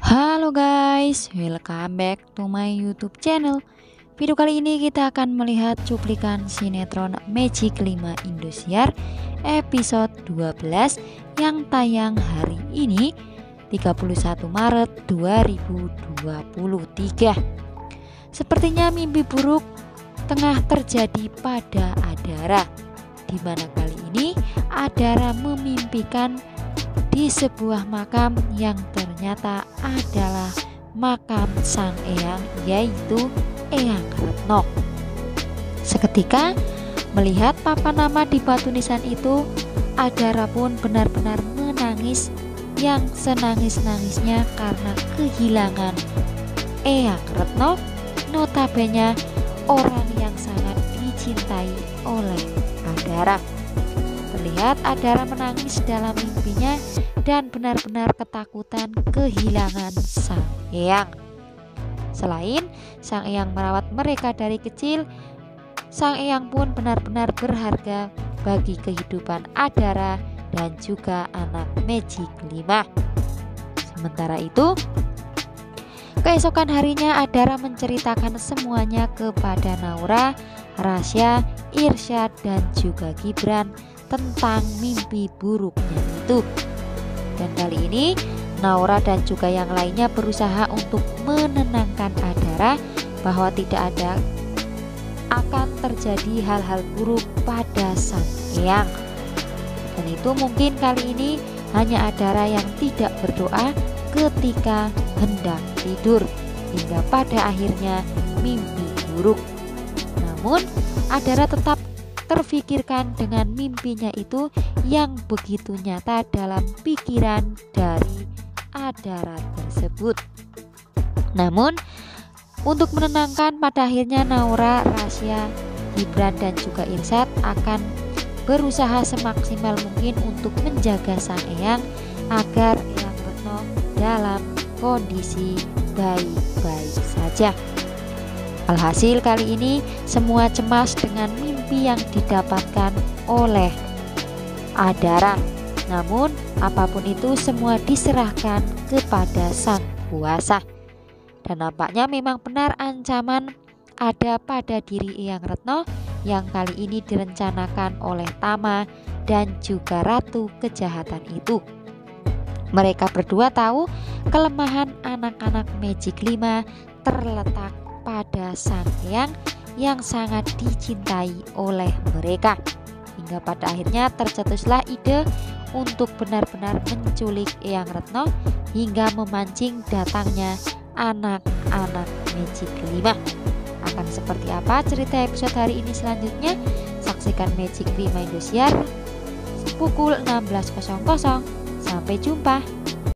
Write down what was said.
Halo guys, welcome back to my YouTube channel. Video kali ini kita akan melihat cuplikan sinetron Magic 5 Indosiar episode 12 yang tayang hari ini 31 Maret 2023. Sepertinya mimpi buruk tengah terjadi pada Adara, di mana kali ini Adara memimpikan di sebuah makam yang ternyata adalah makam sang eyang, yaitu Eyang Retno. Seketika melihat papan nama di batu nisan itu, Adara pun benar-benar menangis yang senangis-nangisnya karena kehilangan Eyang Retno, notabene orang yang sangat dicintai oleh Adara. Terlihat Adara menangis dalam mimpinya dan benar-benar ketakutan kehilangan sang eyang. Selain sang eyang merawat mereka dari kecil, sang eyang pun benar-benar berharga bagi kehidupan Adara dan juga anak Magic 5. Sementara itu, keesokan harinya Adara menceritakan semuanya kepada Naura, Rasya, Irsyad, dan juga Gibran tentang mimpi buruknya itu. Dan kali ini Naura dan juga yang lainnya berusaha untuk menenangkan Adara bahwa tidak akan terjadi hal-hal buruk pada sang eyang. Dan itu mungkin kali ini hanya Adara yang tidak berdoa ketika hendak tidur, hingga pada akhirnya mimpi buruk. Namun Adara tetap terfikirkan dengan mimpinya itu yang begitu nyata dalam pikiran dari Adara tersebut. Namun untuk menenangkan, pada akhirnya Naura, Rasya, Gibran, dan juga Irsyad akan berusaha semaksimal mungkin untuk menjaga sang eyang agar Eyang Retno dalam kondisi baik-baik saja. Alhasil kali ini semua cemas dengan mimpi yang didapatkan oleh Adara. Namun apapun itu semua diserahkan kepada sang kuasa. Dan nampaknya memang benar ancaman ada pada diri Eyang Retno yang kali ini direncanakan oleh Tama dan juga Ratu Kejahatan itu. Mereka berdua tahu kelemahan anak-anak Magic 5 terletak pada sang eyang yang sangat dicintai oleh mereka, hingga pada akhirnya tercetuslah ide untuk benar-benar menculik Eyang Retno hingga memancing datangnya anak-anak Magic 5. Akan seperti apa cerita episode hari ini selanjutnya? Saksikan Magic 5 Indosiar pukul 16.00. Sampai jumpa.